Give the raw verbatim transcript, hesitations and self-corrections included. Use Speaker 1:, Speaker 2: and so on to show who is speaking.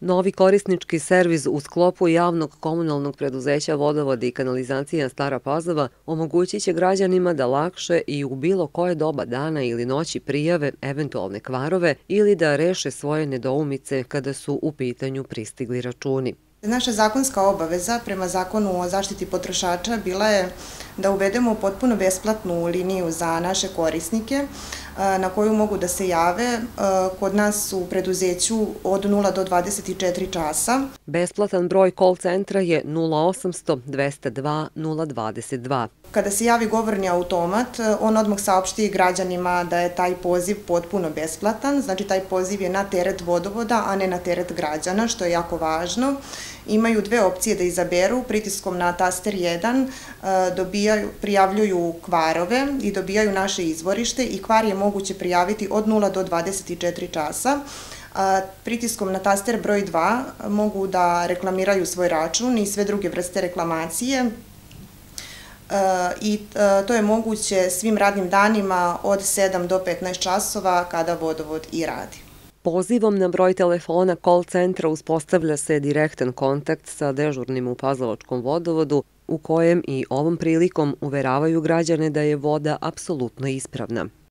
Speaker 1: Novi korisnički servis u sklopu javnog komunalnog preduzeća Vodovod i kanalizacija Stara Pazova omogućit će građanima da lakše i u bilo koje doba dana ili noći prijave eventualne kvarove ili da reše svoje nedoumice kada su u pitanju pristigli računi.
Speaker 2: Naša zakonska obaveza prema Zakonu o zaštiti potrošača bila je da uvedemo potpuno besplatnu liniju za naše korisnike na koju mogu da se jave kod nas u preduzeću od nula do dvadeset četiri časa.
Speaker 1: Besplatan broj call centra je nula osamsto dvesta dva nula dvadeset dva.
Speaker 2: Kada se javi govorni automat, on odmah saopšti građanima da je taj poziv potpuno besplatan, znači taj poziv je na teret vodovoda, a ne na teret građana, što je jako važno. Imaju dve opcije da izaberu, pritiskom na taster jedan dobijaju, prijavljuju kvarove i dobijaju naše izvorište i kvar je moguće prijaviti od nula do dvadeset četiri časa. Pritiskom na taster broj dva mogu da reklamiraju svoj račun i sve druge vrste reklamacije i to je moguće svim radnim danima od sedam do petnaest časova kada vodovod i radi.
Speaker 1: Pozivom na broj telefona call centra uspostavlja se direktan kontakt sa dežurnim u Pazlovačkom vodovodu, u kojem i ovom prilikom uveravaju građane da je voda apsolutno ispravna.